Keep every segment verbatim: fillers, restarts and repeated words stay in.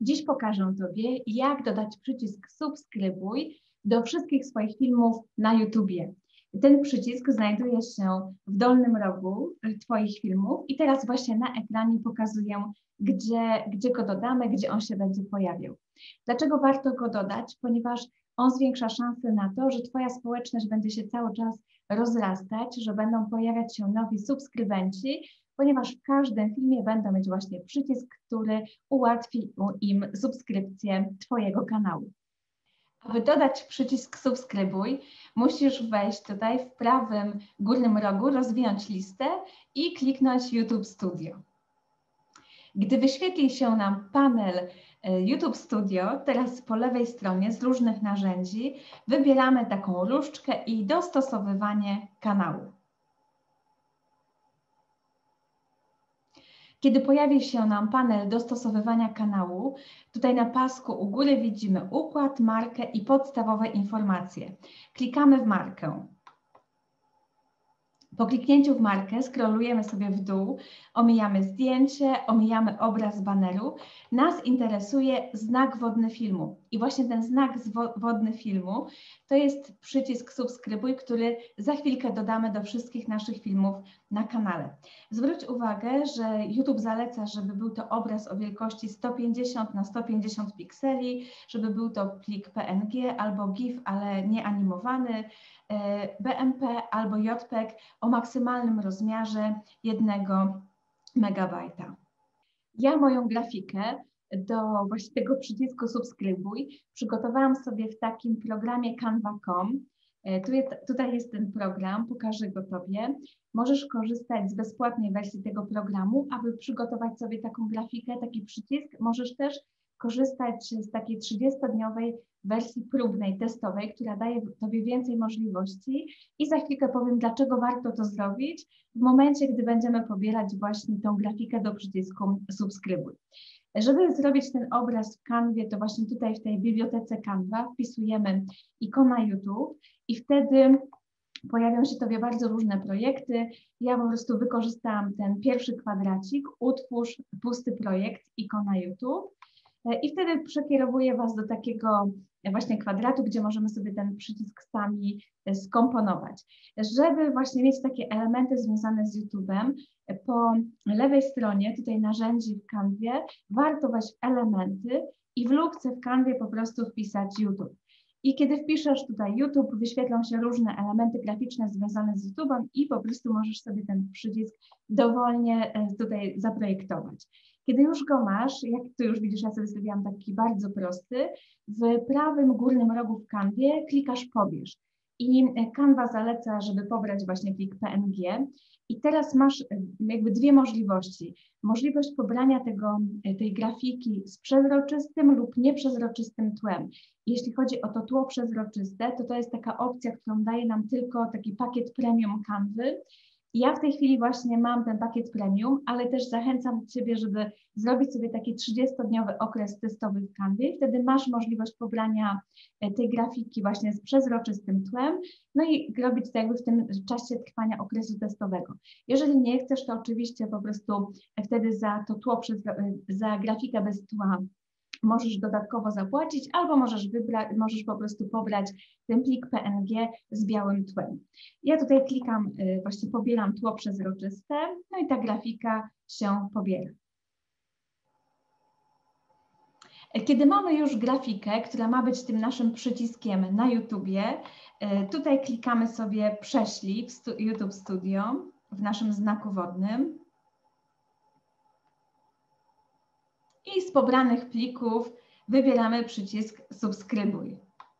Dziś pokażę Tobie, jak dodać przycisk subskrybuj do wszystkich swoich filmów na YouTubie. Ten przycisk znajduje się w dolnym rogu Twoich filmów i teraz właśnie na ekranie pokazuję, gdzie, gdzie go dodamy, gdzie on się będzie pojawiał. Dlaczego warto go dodać? Ponieważ on zwiększa szanse na to, że Twoja społeczność będzie się cały czas rozrastać, że będą pojawiać się nowi subskrybenci, ponieważ w każdym filmie będą mieć właśnie przycisk, który ułatwi im subskrypcję Twojego kanału. Aby dodać przycisk subskrybuj, musisz wejść tutaj w prawym górnym rogu, rozwinąć listę i kliknąć YouTube Studio. Gdy wyświetli się nam panel YouTube Studio, teraz po lewej stronie z różnych narzędzi wybieramy taką różdżkę i dostosowywanie kanału. Kiedy pojawi się nam panel dostosowywania kanału, tutaj na pasku u góry widzimy układ, markę i podstawowe informacje. Klikamy w markę. Po kliknięciu w markę scrollujemy sobie w dół, omijamy zdjęcie, omijamy obraz baneru. Nas interesuje znak wodny filmu. I właśnie ten znak wodny filmu to jest przycisk subskrybuj, który za chwilkę dodamy do wszystkich naszych filmów na kanale. Zwróć uwagę, że YouTube zaleca, żeby był to obraz o wielkości sto pięćdziesiąt na sto pięćdziesiąt pikseli, żeby był to plik P N G albo GIF, ale nie animowany, B M P albo J P E G o maksymalnym rozmiarze jednego megabajta. Ja moją grafikę do właśnie tego przycisku subskrybuj przygotowałam sobie w takim programie canva kropka com. Tu jest, tutaj jest ten program, pokażę go Tobie. Możesz korzystać z bezpłatnej wersji tego programu, aby przygotować sobie taką grafikę, taki przycisk. Możesz też korzystać z takiej trzydziestodniowej wersji próbnej, testowej, która daje Tobie więcej możliwości i za chwilkę powiem, dlaczego warto to zrobić w momencie, gdy będziemy pobierać właśnie tą grafikę do przycisku subskrybuj. Żeby zrobić ten obraz w Canwie, to właśnie tutaj w tej bibliotece Canva wpisujemy ikona YouTube i wtedy pojawią się Tobie bardzo różne projekty. Ja po prostu wykorzystałam ten pierwszy kwadracik, utwórz pusty projekt, ikona YouTube. I wtedy przekierowuję Was do takiego właśnie kwadratu, gdzie możemy sobie ten przycisk sami skomponować. Żeby właśnie mieć takie elementy związane z YouTube'em, po lewej stronie tutaj narzędzi w Canwie warto wejść w elementy i w lukce w Canwie po prostu wpisać YouTube. I kiedy wpiszesz tutaj YouTube, wyświetlą się różne elementy graficzne związane z YouTube'em i po prostu możesz sobie ten przycisk dowolnie tutaj zaprojektować. Kiedy już go masz, jak tu już widzisz, ja sobie zrobiłam taki bardzo prosty, w prawym górnym rogu w Canwie klikasz pobierz. I Canva zaleca, żeby pobrać właśnie plik P N G. I teraz masz jakby dwie możliwości. Możliwość pobrania tego, tej grafiki z przezroczystym lub nieprzezroczystym tłem. Jeśli chodzi o to tło przezroczyste, to to jest taka opcja, którą daje nam tylko taki pakiet premium Canvy. Ja w tej chwili właśnie mam ten pakiet premium, ale też zachęcam Ciebie, żeby zrobić sobie taki trzydziestodniowy okres testowy w Canwie. Wtedy masz możliwość pobrania tej grafiki właśnie z przezroczystym tłem, no i robić to jakby w tym czasie trwania okresu testowego. Jeżeli nie chcesz, to oczywiście po prostu wtedy za to tło, za grafikę bez tła możesz dodatkowo zapłacić, albo możesz wybrać, możesz po prostu pobrać ten plik P N G z białym tłem. Ja tutaj klikam, właśnie pobieram tło przezroczyste, no i ta grafika się pobiera. Kiedy mamy już grafikę, która ma być tym naszym przyciskiem na YouTubie, tutaj klikamy sobie prześlij w YouTube Studio w naszym znaku wodnym. I z pobranych plików wybieramy przycisk subskrybuj.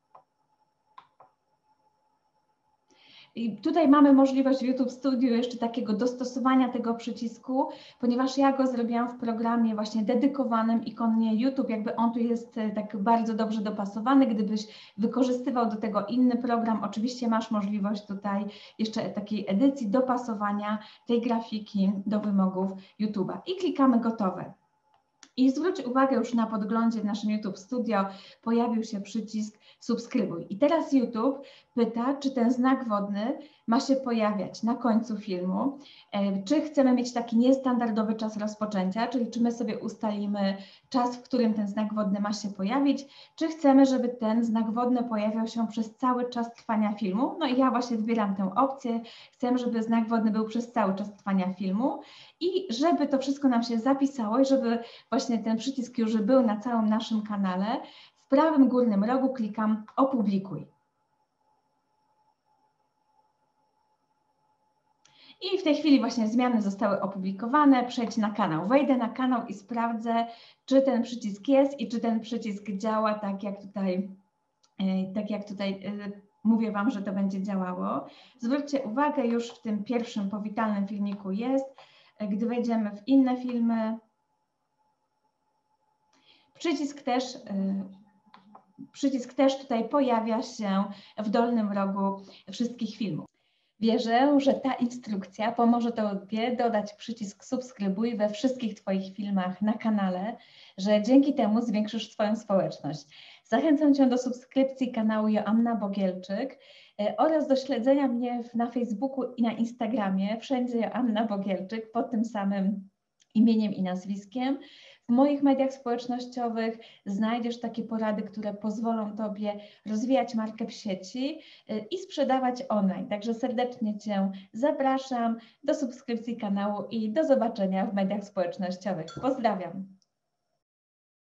I tutaj mamy możliwość w YouTube Studio jeszcze takiego dostosowania tego przycisku, ponieważ ja go zrobiłam w programie właśnie dedykowanym ikonie YouTube, jakby on tu jest tak bardzo dobrze dopasowany. Gdybyś wykorzystywał do tego inny program, oczywiście masz możliwość tutaj jeszcze takiej edycji, dopasowania tej grafiki do wymogów YouTube'a. I klikamy gotowe. I zwróć uwagę, już na podglądzie w naszym YouTube Studio pojawił się przycisk subskrybuj. I teraz YouTube pyta, czy ten znak wodny ma się pojawiać na końcu filmu, czy chcemy mieć taki niestandardowy czas rozpoczęcia, czyli czy my sobie ustalimy czas, w którym ten znak wodny ma się pojawić, czy chcemy, żeby ten znak wodny pojawiał się przez cały czas trwania filmu. No i ja właśnie wybieram tę opcję, chcę, żeby znak wodny był przez cały czas trwania filmu i żeby to wszystko nam się zapisało i żeby właśnie ten przycisk już był na całym naszym kanale, w prawym górnym rogu klikam opublikuj. I w tej chwili właśnie zmiany zostały opublikowane. Przejdź na kanał. Wejdę na kanał i sprawdzę, czy ten przycisk jest i czy ten przycisk działa tak jak tutaj, tak jak tutaj mówię Wam, że to będzie działało. Zwróćcie uwagę, już w tym pierwszym powitalnym filmiku jest. Gdy wejdziemy w inne filmy, przycisk też, przycisk też tutaj pojawia się w dolnym rogu wszystkich filmów. Wierzę, że ta instrukcja pomoże Tobie dodać przycisk subskrybuj we wszystkich Twoich filmach na kanale, że dzięki temu zwiększysz swoją społeczność. Zachęcam Cię do subskrypcji kanału Joanna Bogielczyk oraz do śledzenia mnie na Facebooku i na Instagramie, wszędzie Joanna Bogielczyk, pod tym samym imieniem i nazwiskiem. W moich mediach społecznościowych znajdziesz takie porady, które pozwolą Tobie rozwijać markę w sieci i sprzedawać online. Także serdecznie Cię zapraszam do subskrypcji kanału i do zobaczenia w mediach społecznościowych. Pozdrawiam!